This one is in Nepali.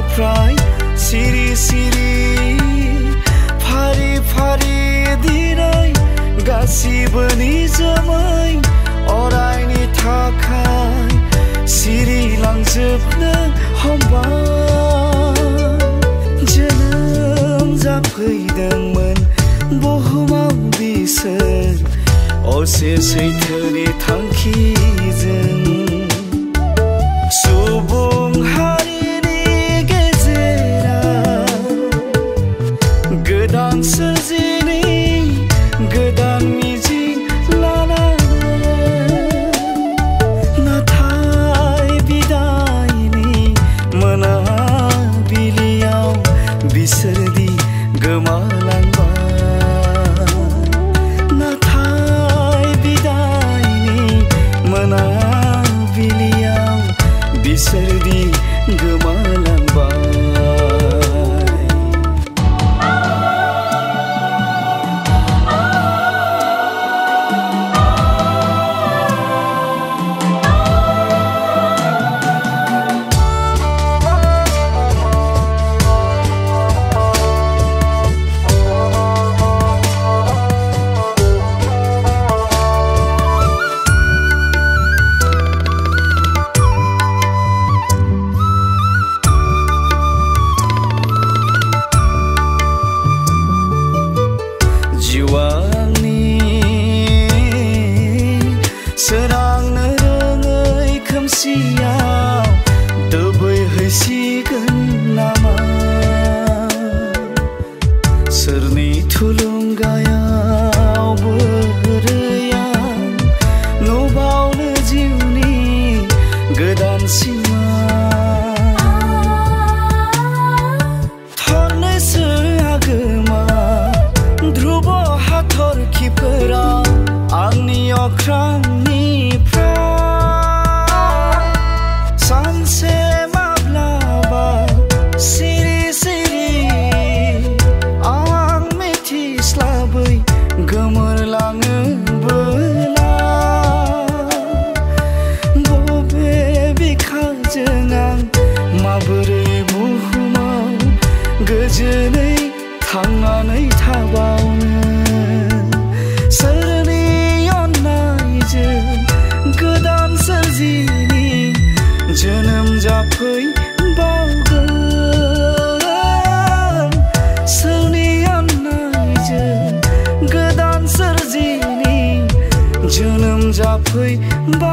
प्राय सिरि सिरि फारि फारि दिनै गासिबो निजमै अरायनि थाखाय सिरिलांजोबनो हमबाय जोनोम जाफैदोंमोन बुहुमाव बिसोर असे सैथोनि थांखिजों सुबुं हारिनि गेजेराव गोदान सोरजिनि गोदान मिजिं लानानै नाथाय बिदायनि मोनाबिलियाव बिसोरदि गोमालांबाय नाथाय बिदायनि मोनाबिलियाव बिसोरदि गोमालांबाय जिउआंनि सोरांनो रोङै खोमसियाव दोबैहैसिगोन नामा सोरनि थुलुंगायाव बोरै आं नुबावनो जिउनि गोदान सिमा थरनैसो आगोमा ध्रुव हाथरखिफोरा आंनि अख्रांनिफ्राय सानसे माब्लाबा सिरि सिरि आं मिथिस्लाबै गोमोरलाङोबोला बबे बिखाजों आं माबोरै बुहुमाव गोजोनै थांनानै थाबावनो सोरनि अननायजों गोदान सोरजिनि जोनोम जाफैबावगोन सोरनि अननायजों गोदान सोरजिनि जोनोम जाफैबावगोन